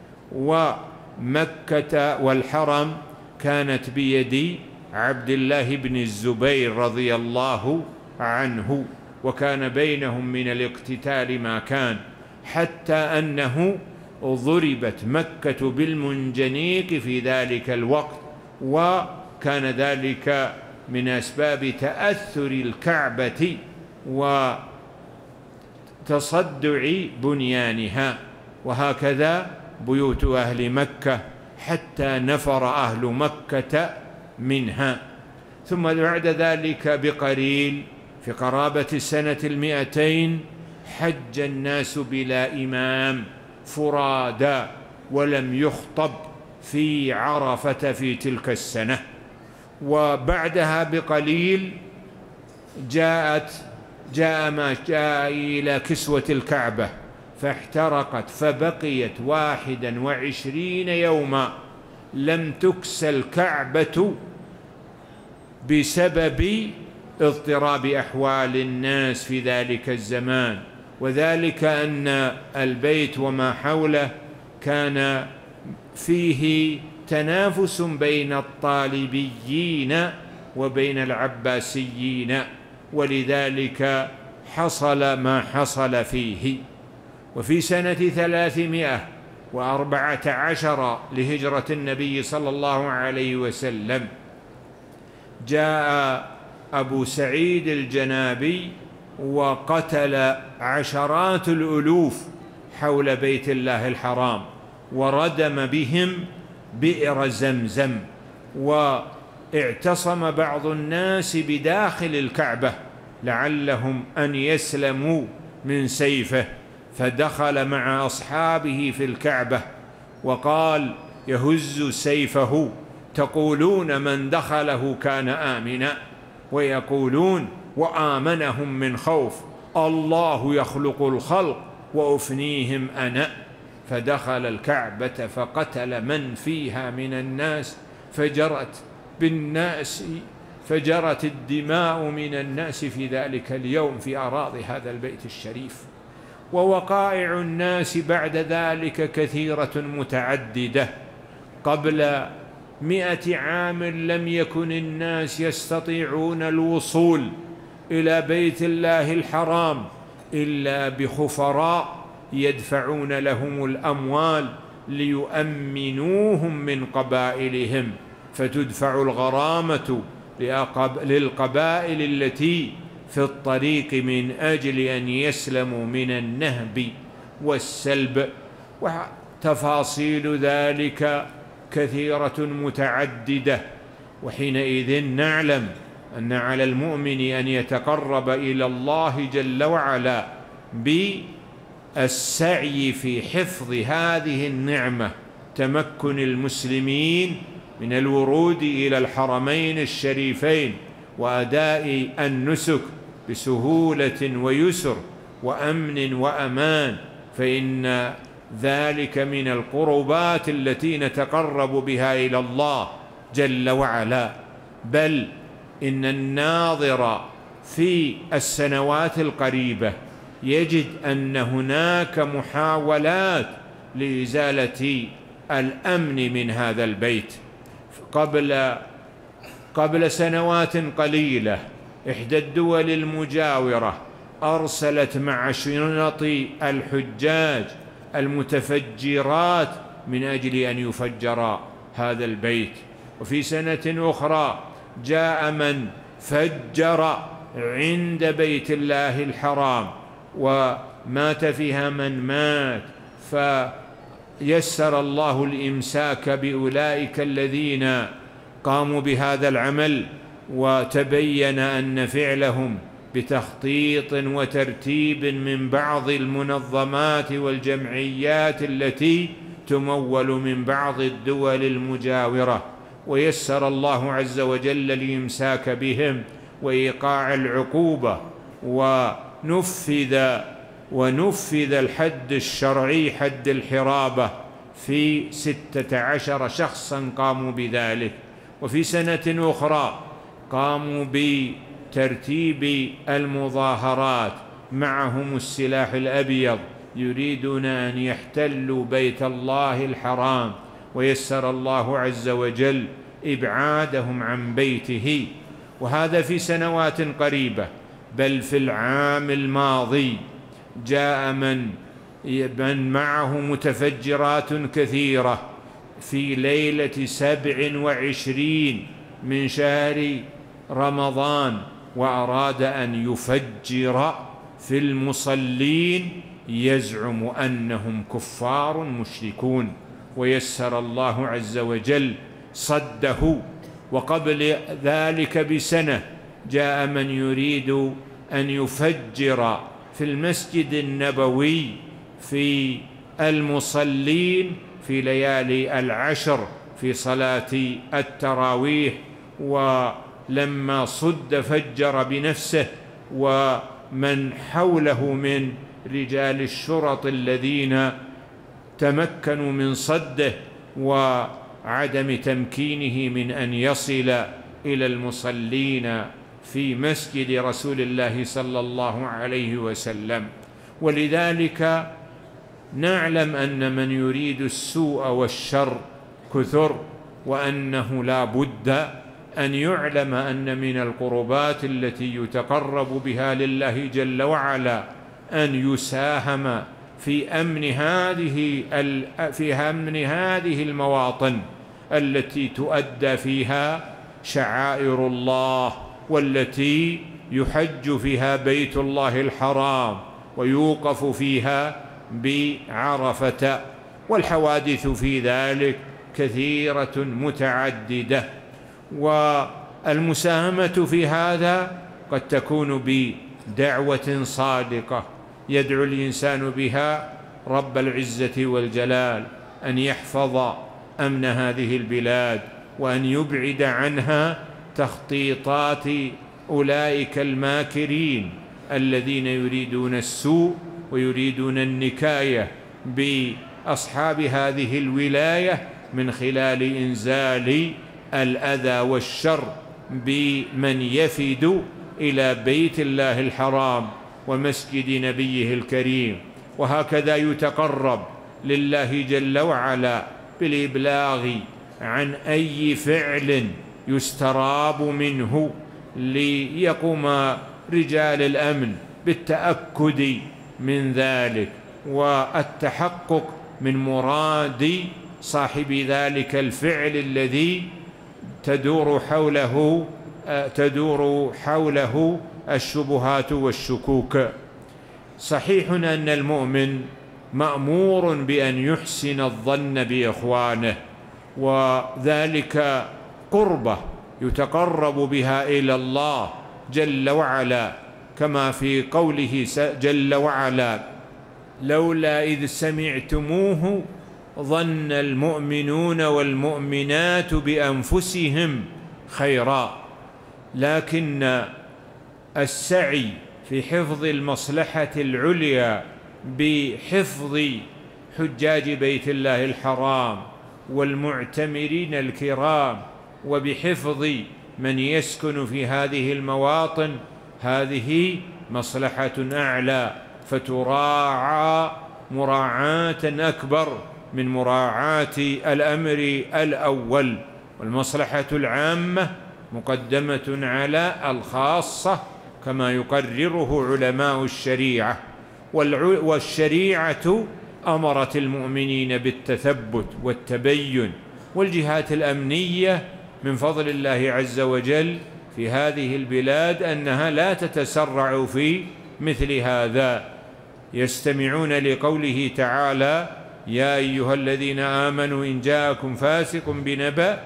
ومكة والحرم كانت بيد عبد الله بن الزبير رضي الله عنه، وكان بينهم من الاقتتال ما كان، حتى أنه ضربت مكة بالمنجنيق في ذلك الوقت، وكان ذلك من أسباب تأثر الكعبة وتصدع بنيانها، وهكذا بيوت أهل مكة حتى نفر أهل مكة منها. ثم بعد ذلك بقليل في قرابة السنة المئتين حج الناس بلا إمام فرادا، ولم يخطب في عرفة في تلك السنة. وبعدها بقليل جاءت جاء ما جاء إلى كسوة الكعبة، فاحترقت فبقيت واحدا وعشرين يوما لم تكس الكعبة بسبب اضطراب أحوال الناس في ذلك الزمان، وذلك أن البيت وما حوله كان فيه تنافس بين الطالبيين وبين العباسيين، ولذلك حصل ما حصل فيه. وفي سنة ثلاثمائة وأربعة عشر لهجرة النبي صلى الله عليه وسلم جاء أبو سعيد الجنابي وقتل عشرات الألوف حول بيت الله الحرام، وردم بهم بئر زمزم، واعتصم بعض الناس بداخل الكعبة لعلهم أن يسلموا من سيفه، فدخل مع أصحابه في الكعبة وقال يهز سيفه: تقولون من دخله كان آمنا، ويقولون وآمنهم من خوف، الله يخلق الخلق وأفنيهم أنا. فدخل الكعبة فقتل من فيها من الناس، فجرت بالناس فجرت الدماء من الناس في ذلك اليوم في أراضي هذا البيت الشريف. ووقائع الناس بعد ذلك كثيرة متعددة. قبل مئة عام لم يكن الناس يستطيعون الوصول إلى بيت الله الحرام إلا بخفراء يدفعون لهم الأموال ليؤمنوهم من قبائلهم، فتدفع الغرامة للقبائل التي في الطريق من أجل أن يسلموا من النهب والسلب. وتفاصيل ذلك كثيرة متعددة. وحينئذ نعلم أن على المؤمن أن يتقرب إلى الله جل وعلا بالسعي في حفظ هذه النعمة، تمكن المسلمين من الورود إلى الحرمين الشريفين وأداء النسك بسهولة ويسر وأمن وأمان، فإن ذلك من القربات التي نتقرب بها إلى الله جل وعلا. بل إن الناظر في السنوات القريبة يجد أن هناك محاولات لإزالة الأمن من هذا البيت. قبل قبل سنوات قليلة إحدى الدول المجاورة أرسلت مع شنط الحجاج المتفجرات من أجل أن يفجر هذا البيت. وفي سنة أخرى جاء من فجر عند بيت الله الحرام ومات فيها من مات، فيسر الله الإمساك بأولئك الذين قاموا بهذا العمل، وتبين أن فعلهم بتخطيط وترتيب من بعض المنظمات والجمعيات التي تمول من بعض الدول المجاورة، ويسر الله عز وجل الإمساك بهم وإيقاع العقوبة، ونفذ ونفذ الحد الشرعي حد الحرابة في ستة عشر شخصا قاموا بذلك. وفي سنة أخرى قاموا بترتيب المظاهرات معهم السلاح الأبيض يريدون أن يحتلوا بيت الله الحرام، ويسر الله عز وجل إبعادهم عن بيته. وهذا في سنوات قريبة. بل في العام الماضي جاء من من معه متفجرات كثيرة في ليلة سبع وعشرين من شهر رمضان، وأراد أن يفجر في المصلين، يزعم أنهم كفار مشركون، ويسر الله عز وجل صده. وقبل ذلك بسنة جاء من يريد أن يفجر في المسجد النبوي في المصلين في ليالي العشر في صلاة التراويح، ولما صد فجر بنفسه، ومن حوله من رجال الشرط الذين تمكنوا من صده وعدم تمكينه من أن يصل إلى المصلين في مسجد رسول الله صلى الله عليه وسلم. ولذلك نعلم أن من يريد السوء والشر كثر، وأنه لا بد أن يعلم أن من القربات التي يتقرب بها لله جل وعلا أن يساهم في أمن هذه في أمن هذه المواطن التي تؤدى فيها شعائر الله، والتي يحج فيها بيت الله الحرام ويوقف فيها بعرفة، والحوادث في ذلك كثيرة متعددة. والمساهمة في هذا قد تكون بدعوة صادقة يدعو الإنسان بها رب العزة والجلال أن يحفظ أمن هذه البلاد، وأن يبعد عنها تخطيطات أولئك الماكرين الذين يريدون السوء ويريدون النكاية بأصحاب هذه الولاية من خلال إنزال الأذى والشر بمن يفد إلى بيت الله الحرام ومسجد نبيه الكريم. وهكذا يتقرب لله جل وعلا بالإبلاغ عن أي فعل يستراب منه، ليقوم رجال الأمن بالتأكد من ذلك والتحقق من مراد صاحب ذلك الفعل الذي تدور حوله تدور حوله الشبهات والشكوك. صحيح أن المؤمن مأمور بأن يحسن الظن بإخوانه، وذلك قربة يتقرب بها إلى الله جل وعلا، كما في قوله جل وعلا: لولا إذ سمعتموه ظن المؤمنون والمؤمنات بأنفسهم خيرا. لكن السعي في حفظ المصلحة العليا بحفظ حجاج بيت الله الحرام والمعتمرين الكرام، وبحفظ من يسكن في هذه المواطن، هذه مصلحة أعلى، فتراعى مراعاة أكبر من مراعاة الأمر الأول. والمصلحة العامة مقدمة على الخاصة كما يقرره علماء الشريعة، والشريعة أمرت المؤمنين بالتثبت والتبين. والجهات الأمنية من فضل الله عز وجل في هذه البلاد أنها لا تتسرع في مثل هذا، يستمعون لقوله تعالى: يا أيها الذين آمنوا إن جاءكم فاسق بنبأ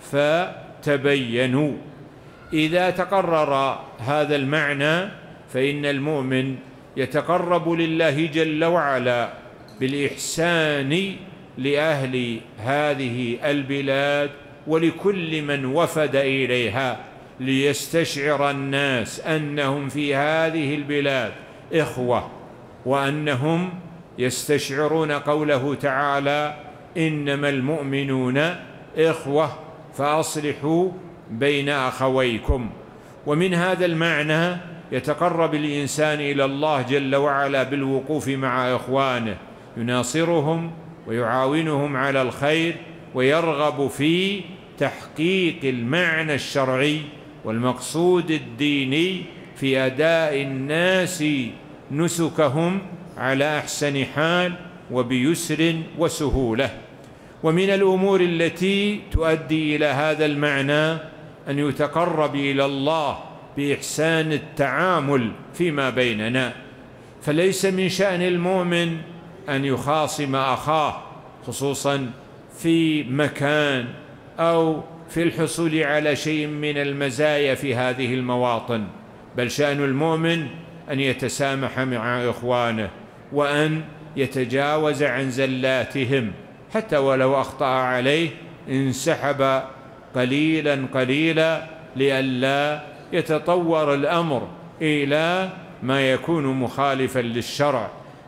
فتبينوا. إذا تقرر هذا المعنى فإن المؤمن يتقرب لله جل وعلا بالإحسان لأهل هذه البلاد ولكل من وفد إليها، ليستشعر الناس أنهم في هذه البلاد إخوة، وأنهم يستشعرون قوله تعالى: إنما المؤمنون إخوة فأصلحوا بين أخويكم. ومن هذا المعنى يتقرب الإنسان إلى الله جل وعلا بالوقوف مع إخوانه، يناصرهم ويعاونهم على الخير، ويرغب في تحقيق المعنى الشرعي والمقصود الديني في أداء الناس نسكهم على أحسن حال وبيسر وسهولة. ومن الأمور التي تؤدي إلى هذا المعنى أن يتقرب إلى الله بإحسان التعامل فيما بيننا، فليس من شأن المؤمن أن يخاصم أخاه، خصوصا في مكان أو في الحصول على شيء من المزايا في هذه المواطن، بل شأن المؤمن أن يتسامح مع إخوانه، وأن يتجاوز عن زلاتهم، حتى ولو أخطأ عليه انسحب قليلا قليلا لئلا يتطور الأمر إلى ما يكون مخالفا للشرع.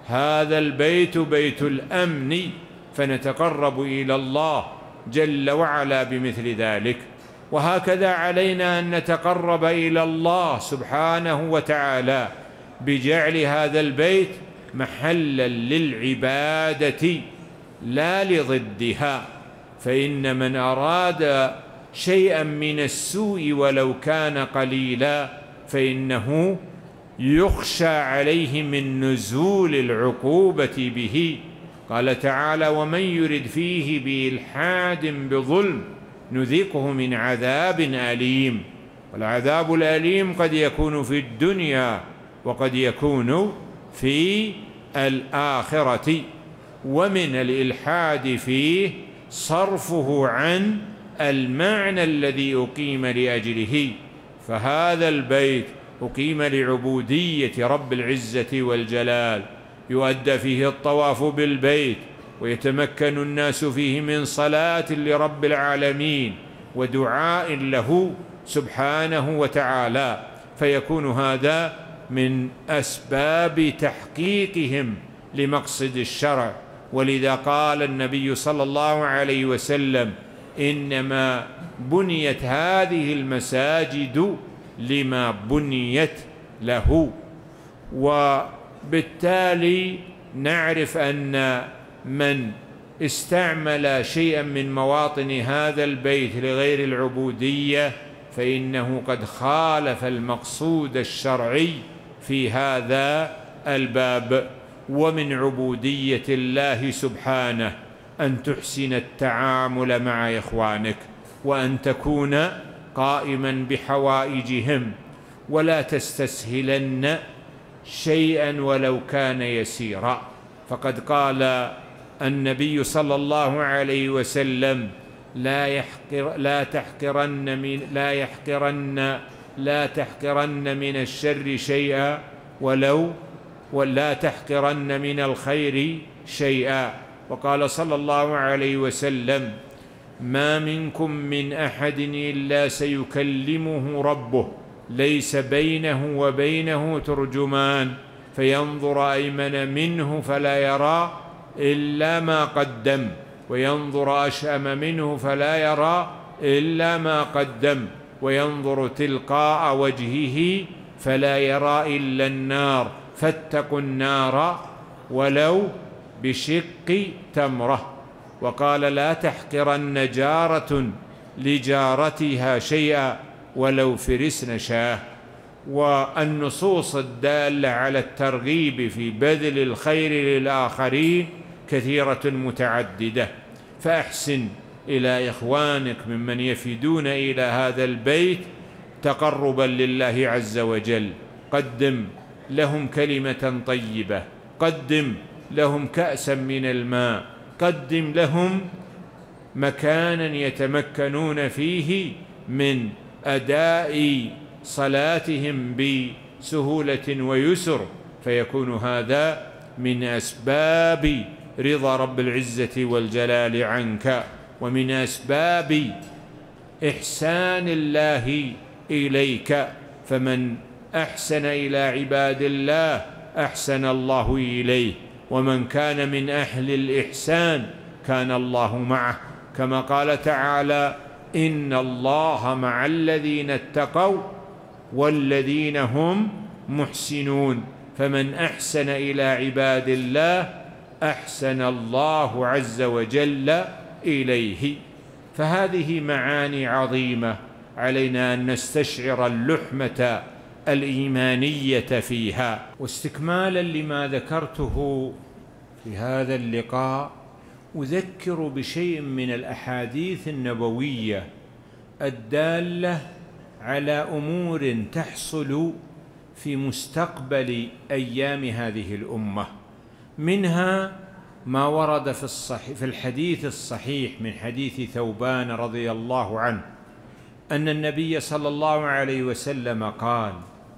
هذا البيت بيت الأمن، فنتقرب إلى الله جل وعلا بمثل ذلك. وهكذا علينا أن نتقرب إلى الله سبحانه وتعالى بجعل هذا البيت محلا للعبادة لا لضدها، فإن من أراد شيئا من السوء ولو كان قليلا فإنه يخشى عليه من نزول العقوبة به. قال تعالى: ومن يرد فيه بإلحاد بظلم نذقه من عذاب أليم. والعذاب الأليم قد يكون في الدنيا وقد يكون في الآخرة. ومن الإلحاد فيه صرفه عن المعنى الذي أقيم لأجله، فهذا البيت أقيم لعبودية رب العزة والجلال، يؤدى فيه الطواف بالبيت، ويتمكن الناس فيه من صلاة لرب العالمين ودعاء له سبحانه وتعالى، فيكون هذا من أسباب تحقيقهم لمقصد الشرع. ولذا قال النبي صلى الله عليه وسلم: إنما بنيت هذه المساجد لما بنيت له. وبالتالي نعرف أن من استعمل شيئا من مواطن هذا البيت لغير العبودية فإنه قد خالف المقصود الشرعي في هذا الباب. ومن عبودية الله سبحانه أن تحسن التعامل مع إخوانك، وأن تكون قائما بحوائجهم، ولا تستسهلن شيئا ولو كان يسيرا. فقد قال النبي صلى الله عليه وسلم: لا يحقر لا تحقرن من لا يحقرن لا تحقرن من الشر شيئا ولو ولا تحقرن من الخير شيئا. وقال صلى الله عليه وسلم: ما منكم من أحد إلا سيكلمه ربه ليس بينه وبينه ترجمان، فينظر أيمن منه فلا يرى إلا ما قدم، وينظر أشأم منه فلا يرى إلا ما قدم، وينظر تلقاء وجهه فلا يرى إلا النار، فاتقوا النار ولو بشق تمرة. وقال: لا تحقرن جارة لجارتها شيئا ولو فرسن شاه. والنصوص الدالة على الترغيب في بذل الخير للآخرين كثيرة متعددة، فأحسن إلى إخوانك ممن يفدون إلى هذا البيت تقربا لله عز وجل. قدم لهم كلمة طيبة، قدم لهم كأسا من الماء، قدم لهم مكانا يتمكنون فيه من أداء صلاتهم بسهولة ويسر، فيكون هذا من أسباب رضا رب العزة والجلال عنك، ومن أسباب إحسان الله إليك. فمن أحسن إلى عباد الله أحسن الله إليه، ومن كان من أهل الإحسان كان الله معه، كما قال تعالى: إن الله مع الذين اتقوا والذين هم محسنون. فمن أحسن إلى عباد الله أحسن الله عز وجل إليه. فهذه معاني عظيمة علينا أن نستشعر اللحمة الإيمانية فيها. واستكمالا لما ذكرته في هذا اللقاء، أذكر بشيء من الأحاديث النبوية الدالة على أمور تحصل في مستقبل أيام هذه الأمة. منها ما ورد في الصحيح في الحديث الصحيح من حديث ثوبان رضي الله عنه أن النبي صلى الله عليه وسلم قال: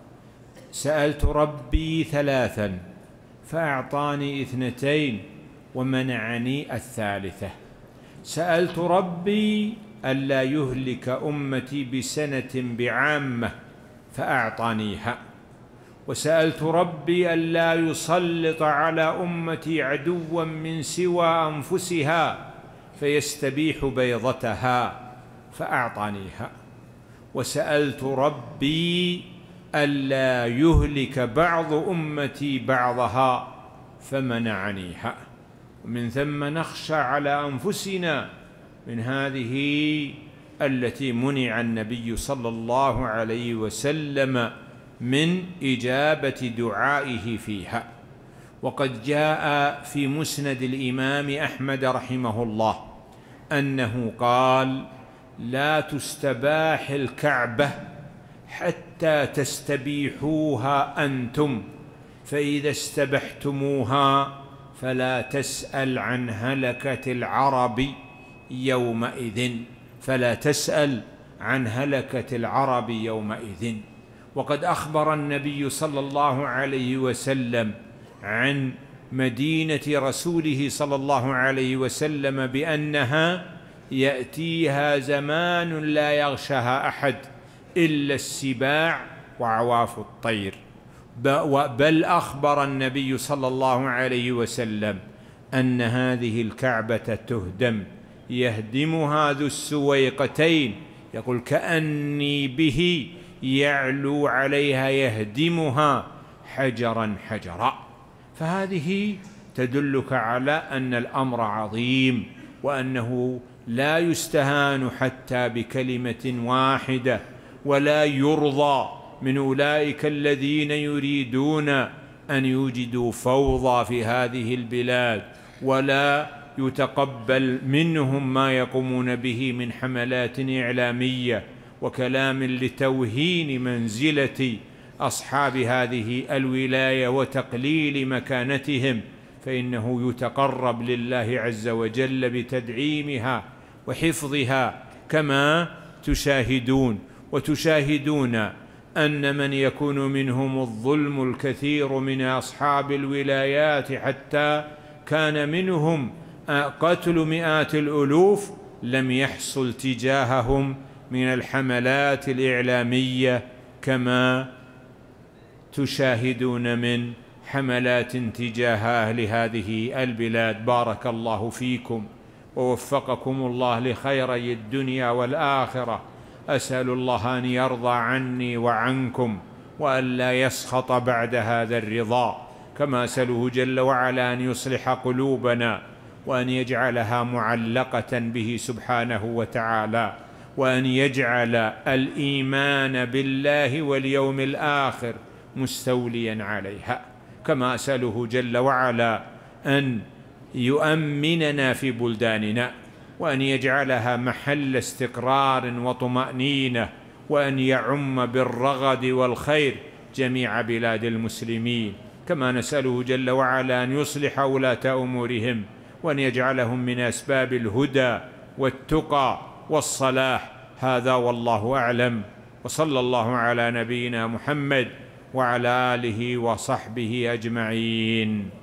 سألت ربي ثلاثا فأعطاني اثنتين ومنعني الثالثة. سألت ربي ألا يهلك أمتي بسنة بعامة فأعطانيها، وسألت ربي ألا يسلط على أمتي عدوا من سوى أنفسها فيستبيح بيضتها فأعطانيها، وسألت ربي ألا يهلك بعض أمتي بعضها فمنعنيها. ومن ثم نخشى على أنفسنا من هذه التي منع النبي صلى الله عليه وسلم من إجابة دعائه فيها. وقد جاء في مسند الإمام أحمد رحمه الله أنه قال: لا تستباح الكعبة حتى تستبيحوها أنتم، فإذا استبحتموها فلا تسأل عن هلكة العرب يومئذ فلا تسأل عن هلكة العرب يومئذ. وقد أخبر النبي صلى الله عليه وسلم عن مدينة رسوله صلى الله عليه وسلم بأنها يأتيها زمان لا يغشاها أحد إلا السباع وعواف الطير. بل أخبر النبي صلى الله عليه وسلم أن هذه الكعبة تهدم، يهدمها ذو السويقتين، يقول: كأني به يعلو عليها يهدمها حجرا حجرا. فهذه تدلك على أن الأمر عظيم، وأنه لا يستهان حتى بكلمة واحدة، ولا يرضى من أولئك الذين يريدون أن يوجدوا فوضى في هذه البلاد، ولا يتقبل منهم ما يقومون به من حملات إعلامية وكلام لتوهين منزلة أصحاب هذه الولاية وتقليل مكانتهم، فإنه يتقرب لله عز وجل بتدعيمها وحفظها، كما تشاهدون وتشاهدون أن من يكون منهم الظلم الكثير من أصحاب الولايات حتى كان منهم قتل مئات الألوف لم يحصل تجاههم من الحملات الإعلامية كما تشاهدون من حملات تجاه أهل هذه البلاد. بارك الله فيكم ووفقكم الله لخيري الدنيا والآخرة. أسأل الله أن يرضى عني وعنكم وأن لا يسخط بعد هذا الرضا، كما أسأله جل وعلا أن يصلح قلوبنا وأن يجعلها معلقة به سبحانه وتعالى، وأن يجعل الإيمان بالله واليوم الآخر مستوليا عليها، كما أسأله جل وعلا أن يؤمننا في بلداننا، وأن يجعلها محل استقرار وطمأنينة، وأن يعم بالرغد والخير جميع بلاد المسلمين، كما نسأله جل وعلا أن يصلح ولاة أمورهم وأن يجعلهم من أسباب الهدى والتقى والصلاح. هذا والله أعلم، وصلى الله على نبينا محمد وعلى آله وصحبه أجمعين.